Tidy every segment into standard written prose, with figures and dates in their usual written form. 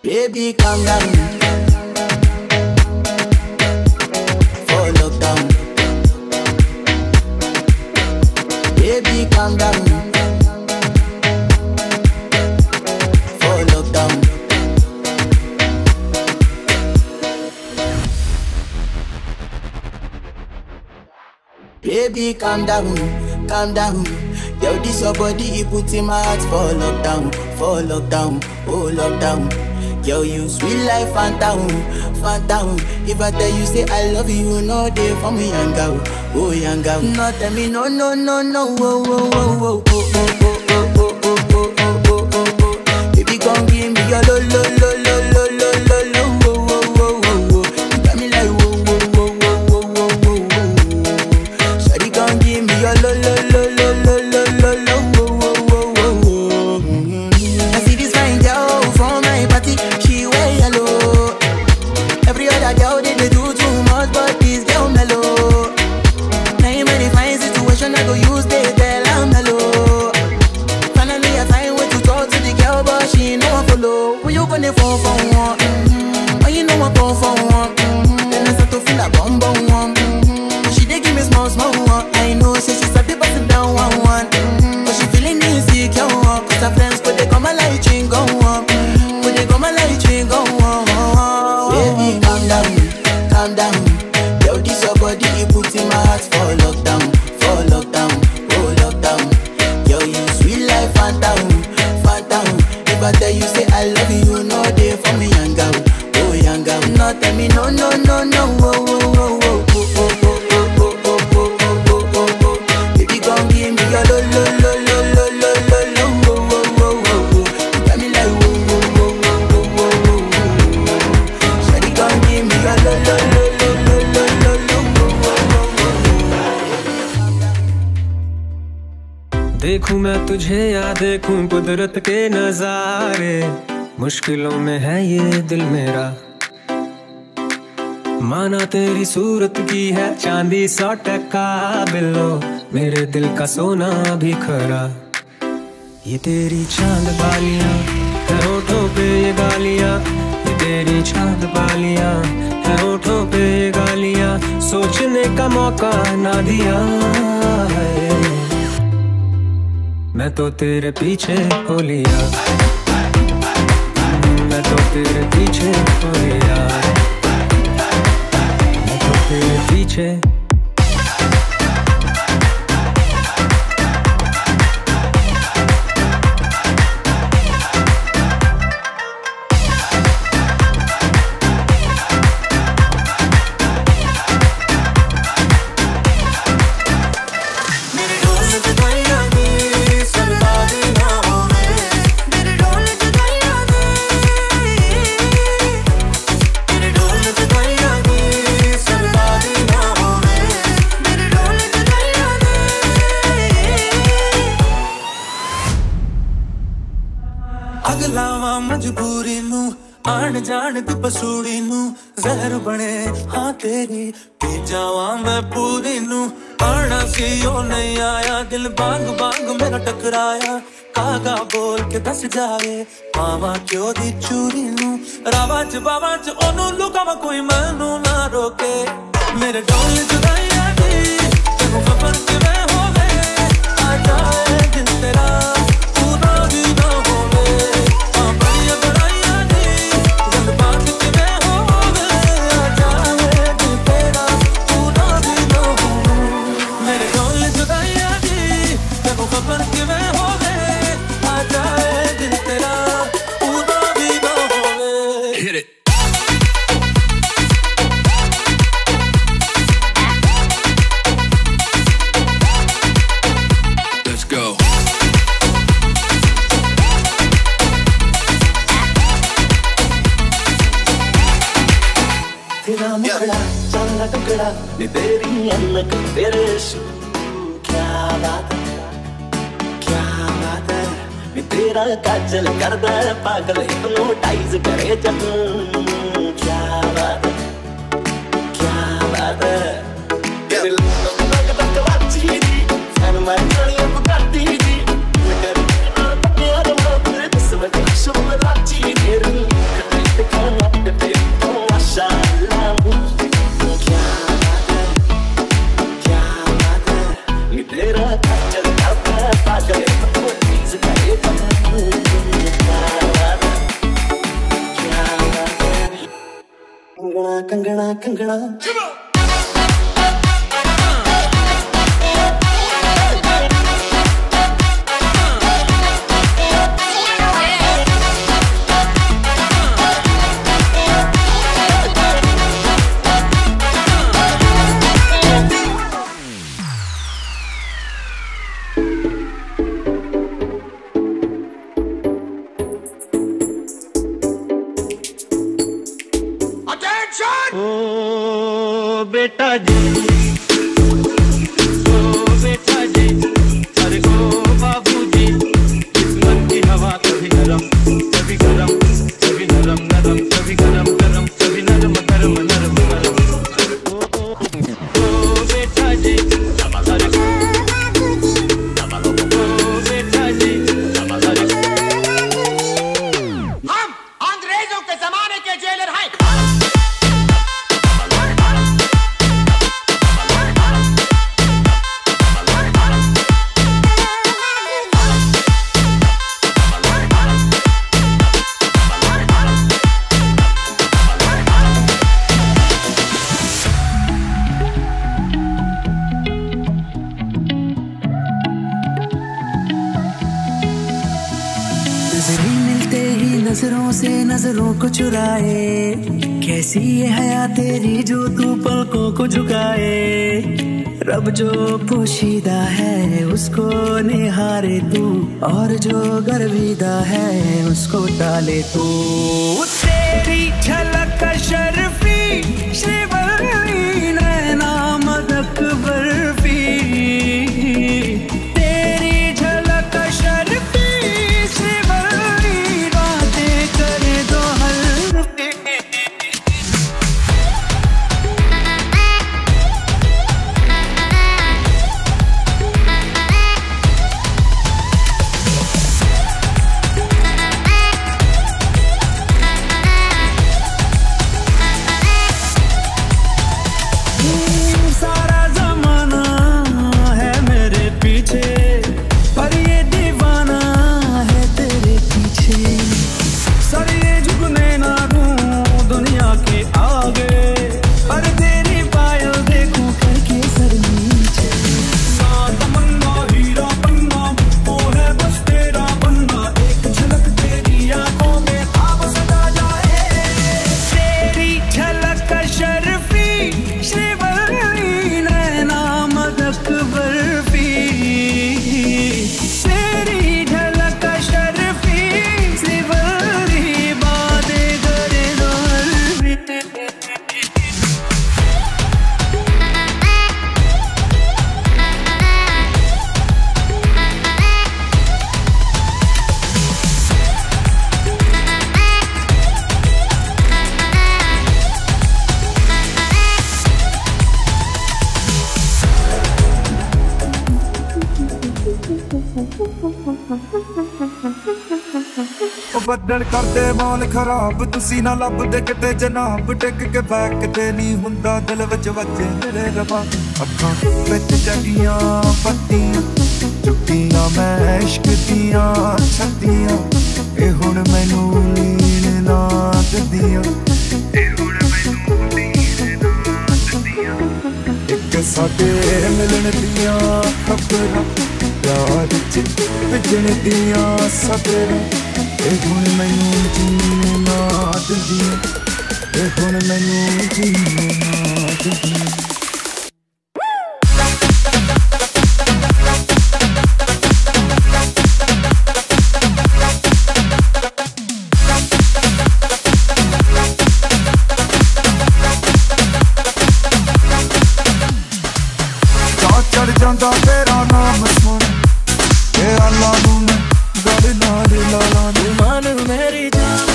Baby, calm down. For lockdown. Baby, calm down. For lockdown. Baby, calm down, calm down. Yo, this your body, it puts in my heart for lockdown, oh lockdown. Yo, you sweet life, phantom, phantom. If I tell you say I love you, no day for me, young girl, oh young girl. No tell me no, no, no, no, oh, oh, oh, oh, oh, oh, oh, oh, oh, oh, oh, oh, oh, oh. Baby, come give me your lo, lo, lo, lo, lo, lo, lo, lo, oh, oh, oh, oh, oh. You got me like whoa, whoa, whoa, whoa, whoa, whoa, whoa. Shawty, come give me your lo, lo, lo, lo, lo, lo, lo, lo, oh, oh, oh, oh, oh. I see this fine girl from my party. She wear yellow. Every other girl they do too much, but this girl mellow. Now in many fine situation I go use they tell I'm mellow. Finally I find way to talk to the girl, but she ain't no one follow. When you gonna phone for one? Oh, you know I phone for one. Then I start to feel a bum bum one. She dey give me small small one. I know she sabi pass it down one one. But she feeling insecure one. Cause her friends go they come and like ching go one. Go they come and like ching go one. Baby, calm down, calm down. Yo, this your body, it puts in my heart for lockdown, oh lockdown. Yo, you sweet life, phantom, phantom. If I tell you say I love you, no day for me, young girl, oh young girl. No tell me no, no, no, no, oh, oh, oh, oh, oh, oh, oh, oh, oh, oh, oh, oh, oh. Baby, come give me your lo, lo, lo, lo, lo, lo, lo, lo, oh, oh, oh, oh, oh. You got me like whoa, whoa, whoa, whoa, whoa, whoa, whoa. Shawty, come give me your lo, lo, lo, lo, lo, lo, lo, lo, oh, oh, oh, oh. देखूं मैं तुझे या देखूं कुदरत के नजारे, मुश्किलों में है ये दिल मेरा। माना तेरी सूरत की है चांदी 100% बिल्लो, मेरे दिल का सोना भी खरा। ये तेरी चांद बालियां है होठों पे ये गालियां, ये तेरी चांद बालियां है होठों पे ये गालियां, सोचने का मौका ना दिया है। मैं तो तेरे पीछे हो लिया, मैं तो तेरे पीछे हो लिया, मैं तो तेरे पीछे। मजबूरी नू आन जान दी पसूड़ी नू जहर बने हाँ तेरी पी जावा मैं पूरी नू। आना सी ओ नहीं आया दिल बांग बांग मेरा टकराया, कागा बोल के दस जाए मावा क्यों दी चूरी नू। रावा च बावा च ओनू लुकावा कोई मैनू ना रोके, मेरे डोल जुदाइया दी तेनू खबर के मैं होवे आ जाए दिल तेरा पूरा भी ना होवे। नी तेरी अनक तेरे शू क्या बात है, क्या बात है। नी तेरा काजल करदा है पागल हिप्नोटाइज करे जब, क्या बात है, क्या बात है। तेरे लग वाची दी सन मैं गलियां पुकारती दी, मैं कर पन्ने आ रहा तेरे बस में शुरू राची तेरी कंगना कंगना ओ बेटा जी, ओ बेटा जी, अरे ओ बाबू जी, किस्मत की हवा कभी नरम कभी गरम, कभी नरम नरम कभी गरम गरम, कभी नरम नरम नरम नरम। ओ बेटा जी, अरे ओ बेटा जी, अरे हम अंग्रेजों के जमाने के जेलर हैं। नजरें मिलते ही नजरों से नजरों को चुराए, कैसी ये हया तेरी जो तू पलकों को झुकाए। रब जो पोशीदा है उसको निहारे तू, और जो गर्विदा है उसको टाले तू। तेरी झलक शर्फी श्रीवल्ली नैना मदक बर्फी, तेरी झलक शर्फी श्रीवल्ली बातें करे दो हल्की। सारा जमाना है मेरे पीछे, पर ये दीवाना है तेरे पीछे। सर ये झुकने ना दूं दुनिया के आगे, पर तेरी पायल देखूं करके सर नीचे। ना तमन्ना हीरा बनना, वो है बस तेरा बनना, एक झलक तेरी आंखों में ख्वाब सजा जाए। तेरी झलक शर्फी श्रीवल्ली नैना मदक बर्फी, तेरी झलक शर्फी श्रीवल्ली बातें करे दो हल्की। ਉਹ ਬੱਦਲ ਕਰਦੇ ਮੌਲ ਖਰਾਬ, ਤੁਸੀਂ ਨਾ ਲੱਭਦੇ ਕਿਤੇ ਜਨਾਬ। ਟਿਕ ਕੇ ਬੈਕ ਤੇ ਨਹੀਂ ਹੁੰਦਾ ਦਿਲ ਵਿੱਚ ਵੱਜੇ ਤੇਰੇ ਰਬਾ। ਅੱਖਾਂ ਵਿੱਚ ਜਗੀਆਂ ਬੱਤੀਆਂ, ਚੁੱਕੀਆਂ ਮੈਂ ਇਸ਼ਕ ਦੀਆਂ ਛੱਤੀਆਂ। ਇਹ ਹੁਣ ਮੈਨੂੰ ਨੀਂਦ ਨਾ ਦਿੰਦੀਆਂ, ਇਹ ਹੁਣ ਮੈਨੂੰ ਨੀਂਦ ਨਾ ਦਿੰਦੀਆਂ। ਇੱਕ ਸਾਡੇ ਮਿਲਣ ਦੀਆਂ ਖਬਰਾਂ, प्यार च भिजण दियां सबरां। ए हुण मैनूं जीने ना दिंदियां, ए हुण मैनूं जीने ना दिंदियां। चढ़ जांदा तेरा नाम सुन, आला मुन गल नाल लाला। तू मान मेरी जान,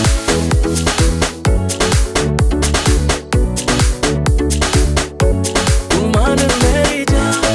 तू मान मेरी जान।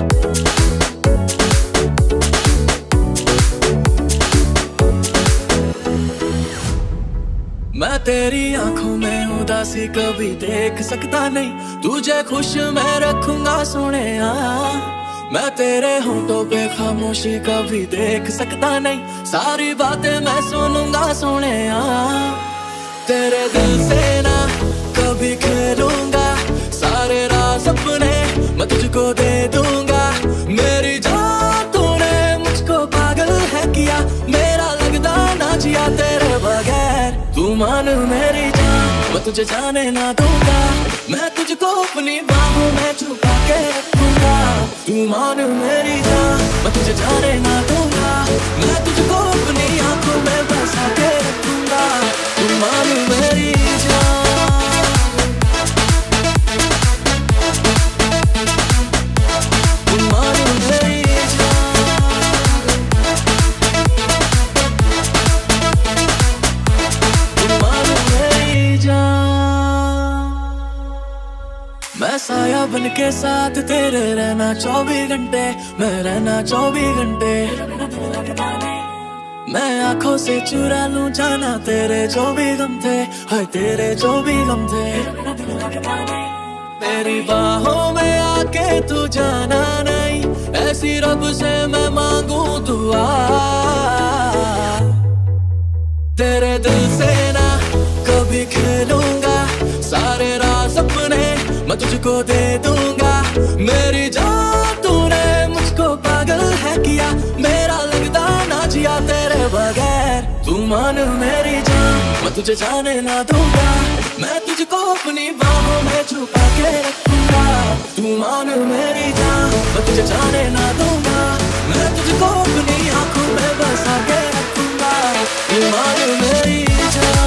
मैं तेरी आंखों में उदासी कभी देख सकता नहीं, तुझे खुश मैं रखूंगा सोने। मैं तेरे होंठों पे खामोशी कभी देख सकता नहीं, सारी बातें मैं सुनूंगा सोने। तेरे दिल से ना कभी कभी खेलूंगा सारे राज अपने मैं तुझको दे दूंगा मेरी जान तूने मुझको पागल है किया मेरा लगदा ना जिया तेरे बगैर तू मान मेरी जान मैं तुझे जाने ना दूंगा मैं तुझको अपनी बाहों में छुपा के रखूंगा तू मान मेरी जान मैं तुझे जाने ना दूंगा मैं तुझको अपनी आंखों में बसा के रखूंगा तू मान मेरी मैं साया बन के साथ तेरे रहना 24 घंटे मैं रहना 24 घंटे मैं आंखों से चुरा लूं जाना तेरे जो भी गम थे हाय तेरे जो भी गम थे मेरी बाहों में आके तू जाना नहीं ऐसी रब से मैं मांगू दुआ तेरे दिल से ना कभी खेलूंगा सारे राज अपने मैं तुझको दे दूंगा मेरी जान तूने मुझको पागल है किया मेरा लगदा ना जिया तेरे बगैर तू मान मेरी जान मैं तुझे जाने ना दूंगा मैं तुझको अपनी बाहों में छुपा के रखूंगा तू मान मेरी जान मैं तुझे जाने ना दूंगा मैं तुझको अपनी आंखों में बसा के रखूंगा तू मान मेरी जान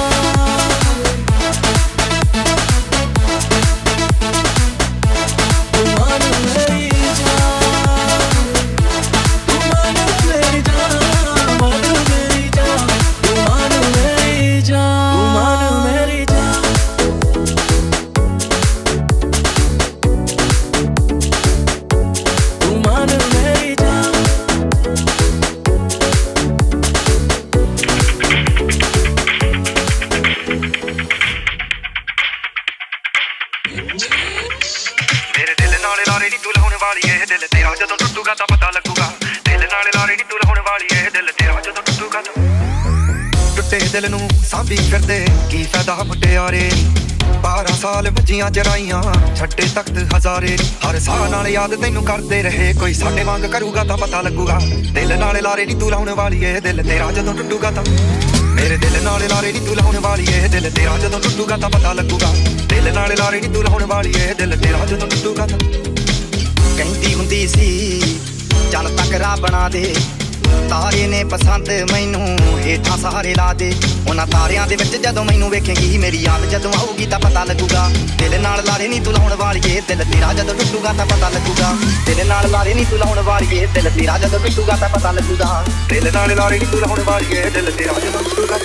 दिल नू सांभी फिरदे की फायदा मुटियारे 12 साल बजियां जराइयां छड्डे तख्त हजारे हर साल नाल याद तैनू करदे रहे कोई साडे वांग करूगा तां पता लगूगा दिल नाल लारे नी तू लाउण वाली ऐ दिल तेरा जदों टुटूगा तां मेरे दिल नाल लारे नी तू लाउण वाली ऐ दिल तेरा जदों टुटूगा तां पता लगूगा दिल नाल लारे नी तू लाउण वाली ऐ दिल तेरा जदों टुटूगा तां कहंदी हुंदी सी चल तक राह बना दे तारे ने पसंद मैनू हेठां सहारे ला दे उन्हां तारियां दे विच जदों मैनू वेखेंगी मेरी याद जदों आऊगी तां पता लगूगा दिल नाल लारे नी तू लाउण वालीए दिल तेरा जदों टुटूगा तां पता लगूगा दिल नाल लारे नी तू लाउण वालीए दिल तेरा जदों टुटूगा तां पता लगूगा दिल नाल लारे नी तू लाउण वालीए दिल तेरा जदों टुटूगा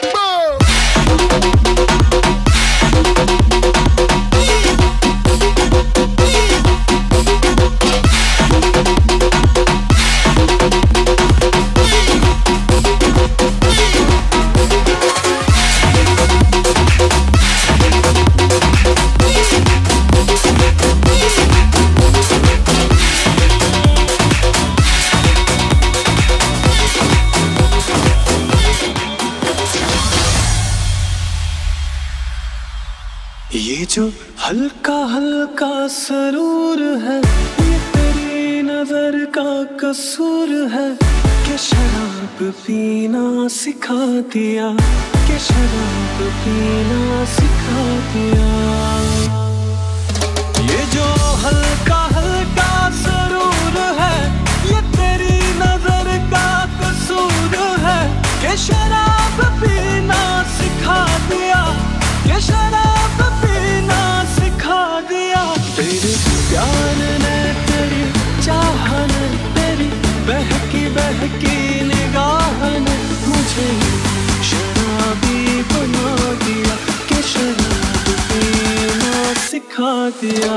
ये जो हल्का हल्का सरूर है ये तेरी नजर का कसूर है कि शराब पीना सिखा दिया कि शराब पीना सिखा दिया ये जो हल्का हल्का सरूर है ये तेरी नजर का कसूर है कि शराब पीना सिखा दिया कि शराब पीना सिखा दिया तेरे प्यार ने तेरी चाहत ने तेरी बहकी बहकी निगाह ने मुझे शराबी बना दिया कि शराब पीना सिखा दिया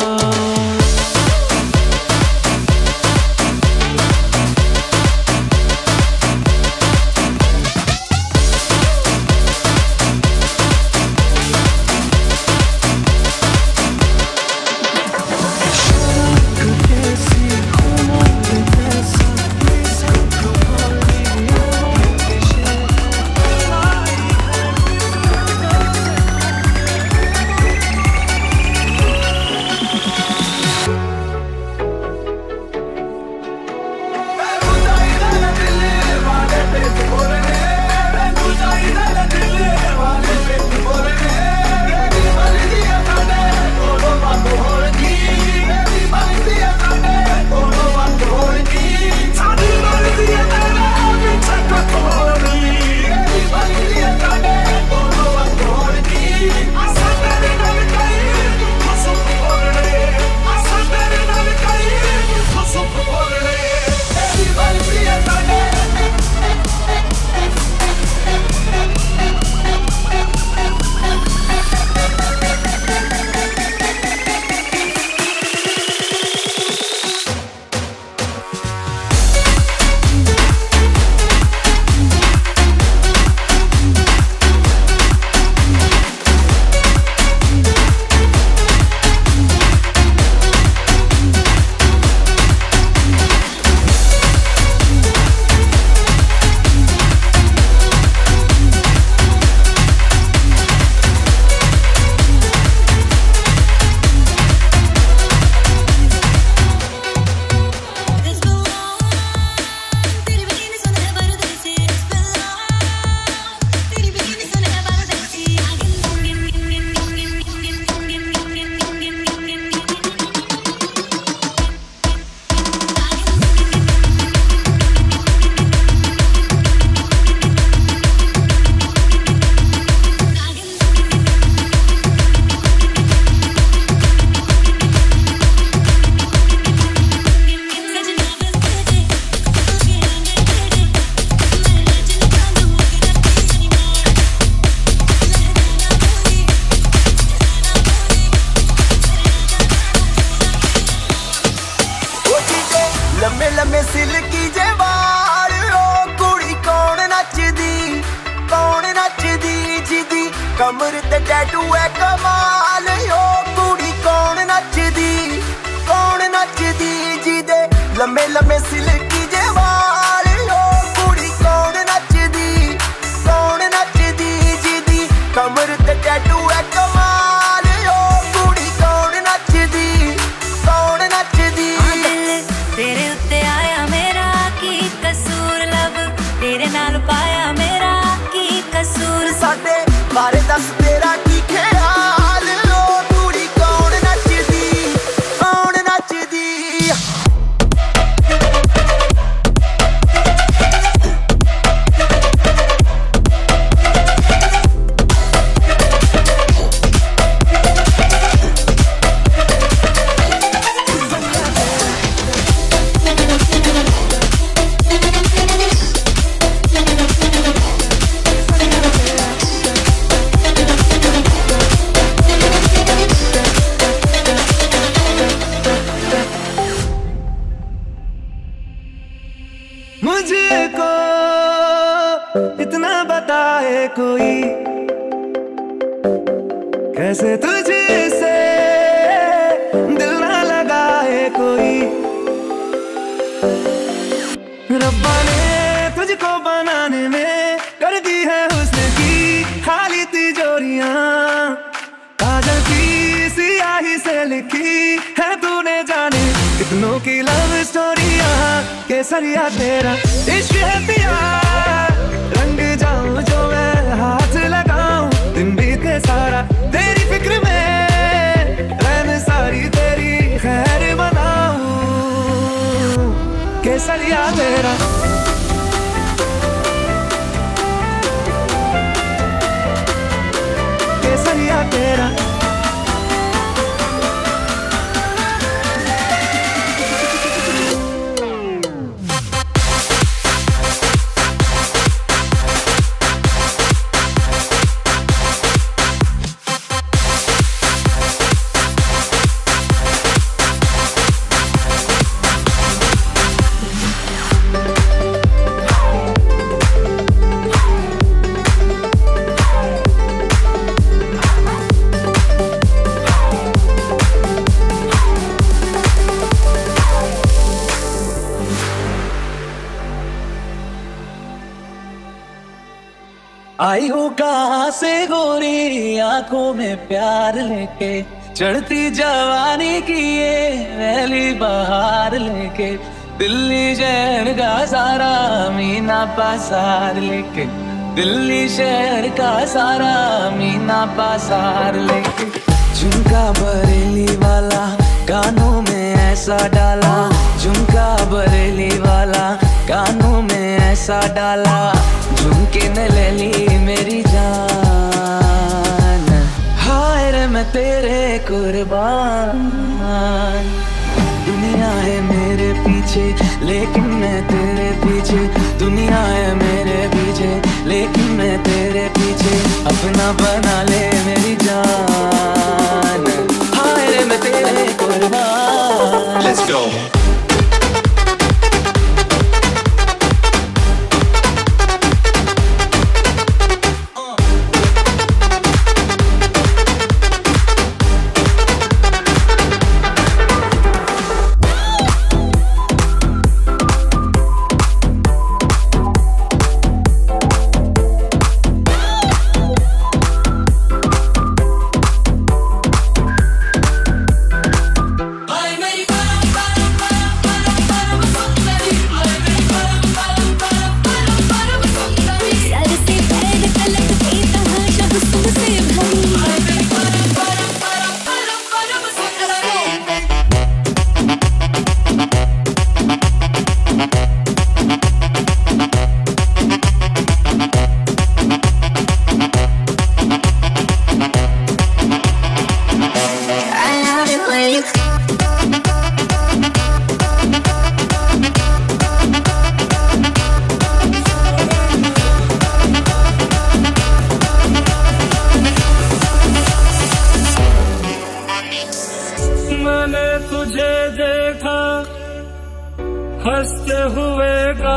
कमर ते टैटू है कमाल यो कुड़ी कौन नचदी जिदे लम्मे लम्मे सिल्की जे वाल यो कुड़ी कौन नचदी जिदी कमर ते टैटू है कमाल यो कुड़ी कौन नचदी दिल तेरे उत्ते आया मेरा की कसूर लब तेरे नाल पाया मेरा की कसूर साडे बारे दस तेरा की ख्याल लो कुड़ी कौन नचदी मुझको इतना बताए कोई कैसे तुझसे दिल ना लगाए कोई रब्बा ने तुझको बनाने में कर दी है हुस्न की खाली तिजोरियां काजल की सियाही से लिखी है तूने जाने कितनों की लव स्टोरियां केसरिया तेरा इश्क है पिया रंग जाऊं जो मैं हाथ लगाऊं दिन बीते सारा तेरी फिक्र में रहने सारी तेरी खैर बनाऊं केसरिया तेरा केसरिया तेरा आई हो कहाँ से गोरी आंखों में प्यार लेके चढ़ती जवानी की ये पहली बहार लेके दिल्ली शहर का सारा मीना पासार लेके दिल्ली शहर का सारा मीना पासार लेके झुमका बरेली वाला कानों में ऐसा डाला झुमका बरेली वाला कानों में ऐसा डाला झुमके ने ले ली मेरी जान हाय रे मैं तेरे कुर्बान दुनिया है मेरे पीछे लेकिन मैं तेरे पीछे दुनिया है मेरे पीछे लेकिन मैं तेरे पीछे अपना बना ले मेरी जान हाय रे मैं तेरे कुर्बान Let's go हंसते हुए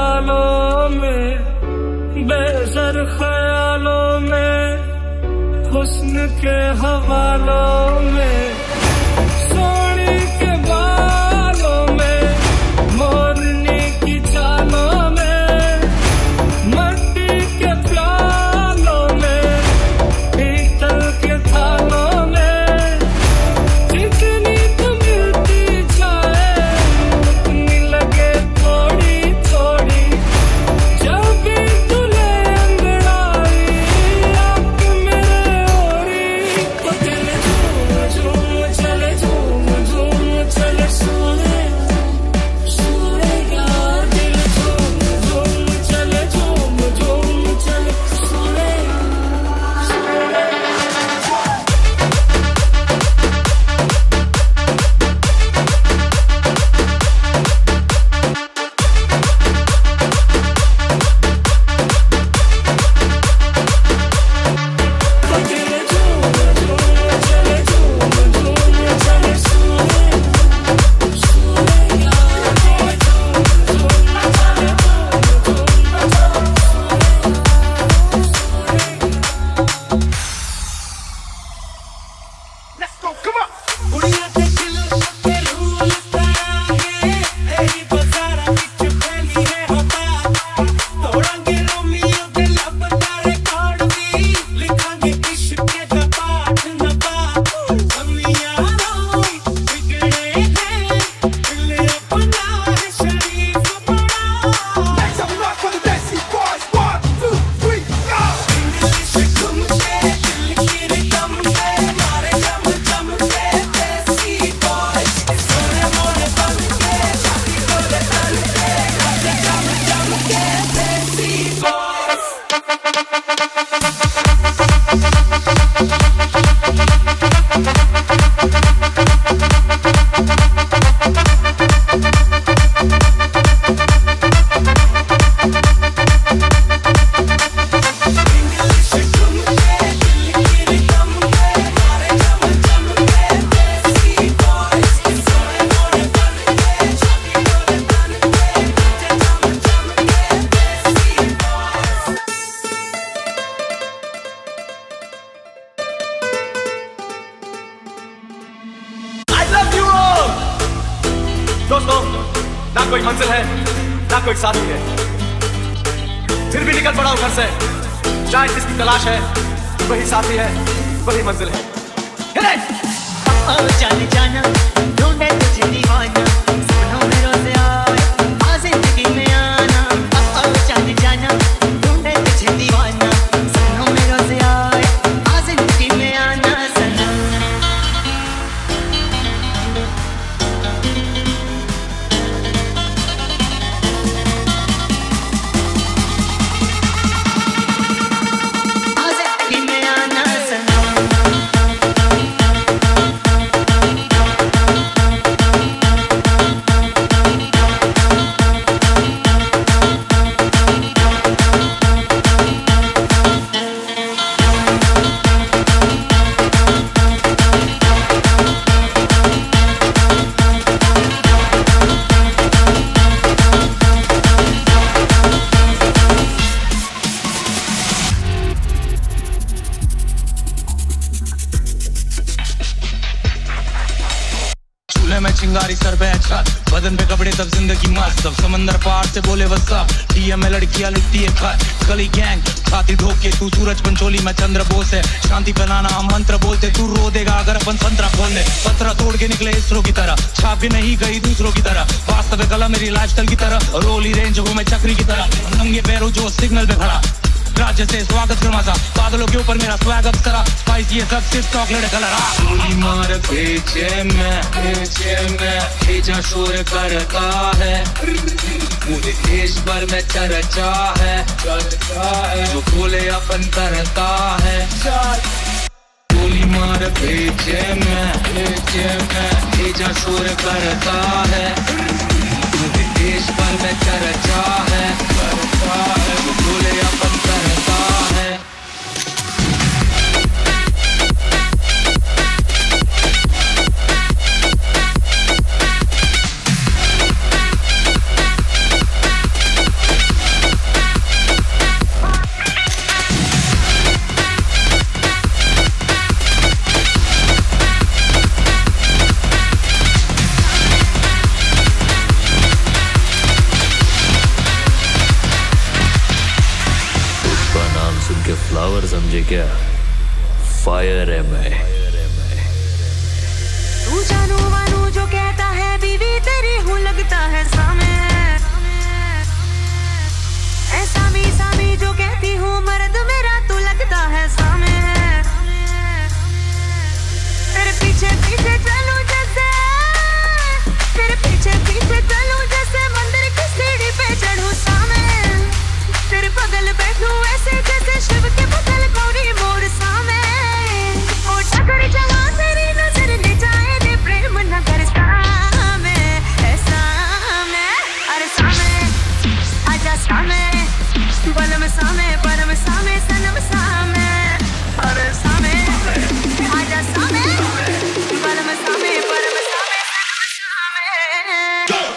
गालों में बेसर ख्यालों में हुस्न के हवालों में, सोने के बालों में, मोरनी की चालों में, मट्टी के प्यालों में, पीतल के थालों में, जितनी तो मिलती जाए उतनी लगे थोड़ी थोड़ी। जब भी तुले अंगड़ाई आके मेरे ओरी, तो दिल झूम झूम चले, झूम झूम चले, सोने सोने यार। दिल झूम झूम चले, झूम झूम चले, सोने सोने। दोस्तों, ना कोई मंजिल है ना कोई साथी है, फिर भी निकल पड़ा घर से। शायद जिसकी तलाश है वही साथी है, वही मंजिल है। जाने जाना ढूंढे तुझे दीवाना, सपनों में रोज़ आए आ जिंदगी में आना। जाने जाना ढूंढे तुझे दीवाना, सपनों में रोज़ आए आ जिंदगी में आना। सनम में चिंगारी सर पे छत, बदन पे कपड़े तब जिंदगी मस्त। सब समंदर पार से बोले वसअप, डीएम में लड़कियां लिखती है खत। गली गैंग छाती ठोक के तू सूरज पंचोली में चंद्र बोस है। शांति बनाना हम मंत्र बोलते, तू रो देगा अगर अपन संतरा खोल दे। पत्थर तोड़ के निकले इसरो की तरह, छाप भी नहीं गई दूसरों की तरह। वास्तविक कला मेरी लाइफस्टाइल की तरह, रोली रेंज हो मैं चक्री की तरह। नंगे पैरों जो सिग्नल पे खड़ा, राज्य से स्वागत करवासा, बादलों के ऊपर मेरा स्वागत करा। स्पाइस ये सब सिर्फ चॉकलेट कलर। गोली मार पीछे में भेजा शोर करता है, पूरे देश भर में चर्चा है, जो बोले अपन करता है। गोली मार पीछे में भेजा शोर करता है, पूरे देश भर में चर्चा है, जो बोले अपन करता है। समझे क्या? फायर है मैं। तू जानू मानू जो कहता है बीवी तेरी हूँ लगता है सामे। ऐसा भी जो कहती हूँ मर्द मेरा तू लगता है सामे। तेरे पीछे पीछे चलूं जैसे, तेरे पीछे पीछे चलूं जैसे मंदिर की सीढ़ी पे चढ़ूं सामे। तेरे बगल बैठूं ऐसे जैसे शिव के बगल गौरी मोर सामे। ओ टकर जवा तेरी नजर ले जाए दे प्रेम नगर सामे। ऐसा मैं अरे सामे आजा सामे बलम सामे परम सामे सनम सामे। अरे सामे आजा सामे बलम सामे परम सामे सनम सामे।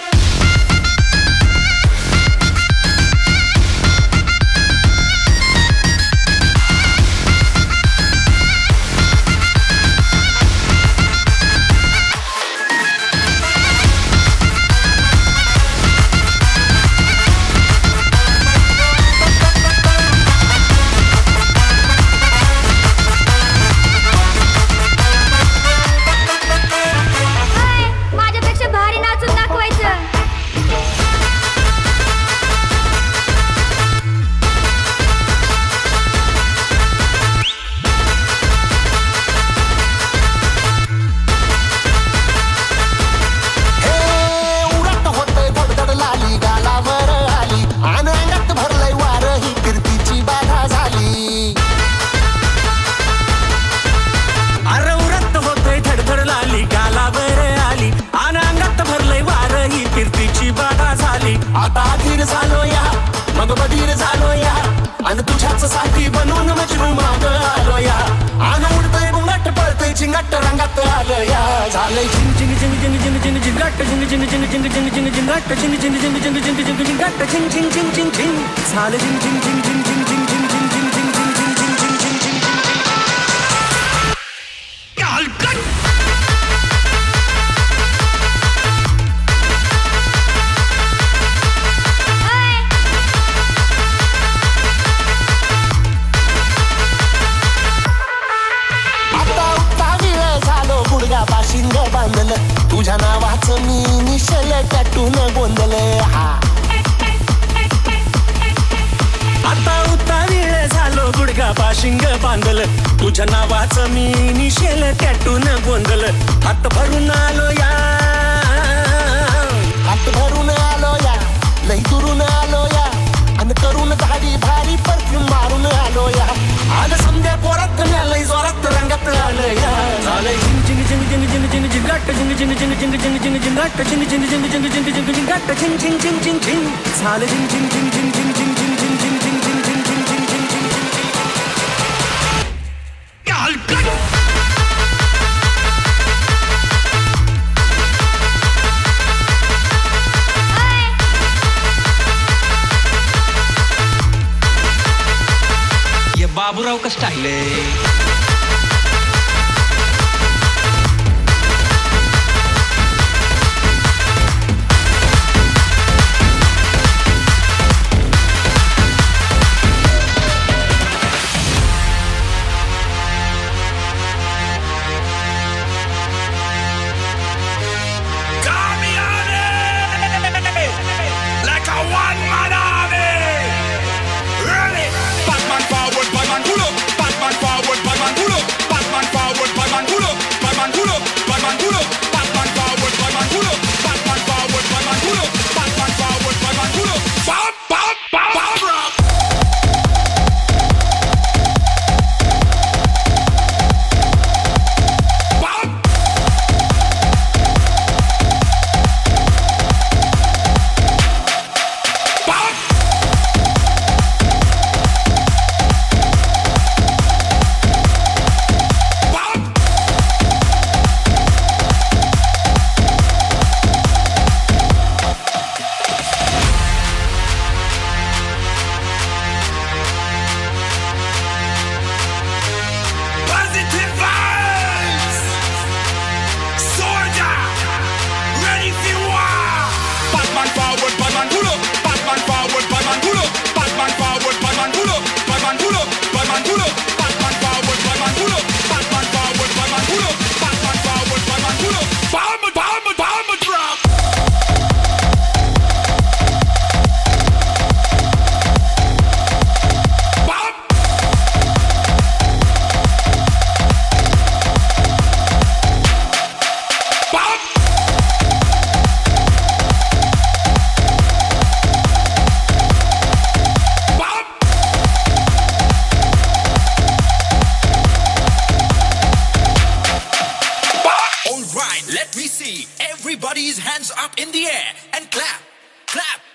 तुझ्या नावाचं मी निशल टॅटून गोंधले हा। आता उतावीळ झालो गुडघा पाशिंग बांधल तुझ्या नावाचं मी निशेल टॅटून गोंधल। हात भरून आलो या, हात भरून आलो या, लई दुरून आलो या, अन करून धाडी भारी परफ्यूम मारून आलो या। आज समध्या पोरात लई जोरात रंगात आलं या। झालंय जिंग जिंग जिंग जिंग जिंग जिंग जिंग गाट जिंग जिंग जिंग जिंग जिंग जिंग जिंग गाट जिंग जिंग जिंग जिंग जिंग जिंग जिंग गाट जिंग जिंग जिंग जिंग जिंग झालं जिंग जिंग जिंग जिंग जिंग जिंग जिंग जिंग जिंग जिंग जिंग जिंग जिंग जिंग जिंग ये बाबूराव का स्टाइल है। Batman forward, Batman pull up. Batman forward, Batman these hands up in the air and clap, clap.